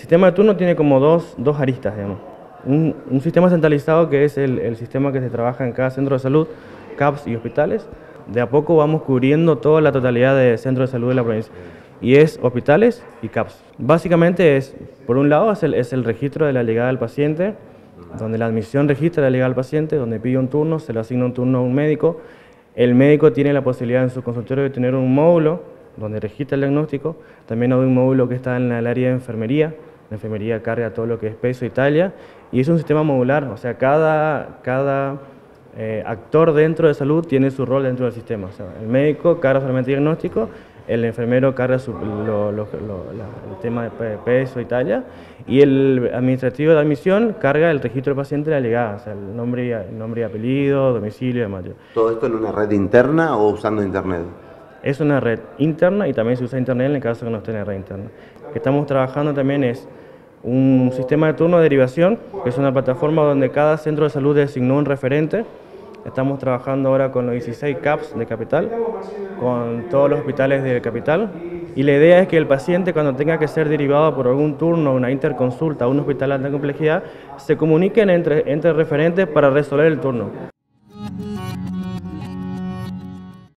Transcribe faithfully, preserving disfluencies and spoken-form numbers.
sistema de turno tiene como dos, dos aristas, digamos. Un, un sistema centralizado que es el, el sistema que se trabaja en cada centro de salud, C A Ps y hospitales. De a poco vamos cubriendo toda la totalidad de centros de salud de la provincia. Y es hospitales y C A Ps. Básicamente es, por un lado, es el, es el registro de la llegada del paciente, donde la admisión registra la llegada del paciente, donde pide un turno, se le asigna un turno a un médico. El médico tiene la posibilidad en su consultorio de tener un módulo donde registra el diagnóstico. También hay un módulo que está en el área de enfermería. La enfermería carga todo lo que es peso y talla. Y es un sistema modular, o sea, cada, cada eh, actor dentro de salud tiene su rol dentro del sistema. O sea, el médico carga solamente el diagnóstico, el enfermero carga su, lo, lo, lo, la, el tema de peso y talla, y el administrativo de admisión carga el registro del paciente de la llegada, o sea, el nombre y, el nombre y apellido, domicilio y demás. ¿Todo esto en una red interna o usando internet? Es una red interna y también se usa internet en el caso que no esté en la red interna. Lo que estamos trabajando también es un sistema de turno de derivación, que es una plataforma donde cada centro de salud designó un referente. Estamos trabajando ahora con los dieciséis C A Ps de Capital, con todos los hospitales de Capital, y la idea es que el paciente, cuando tenga que ser derivado por algún turno, una interconsulta a un hospital de alta complejidad, se comuniquen entre, entre referentes para resolver el turno.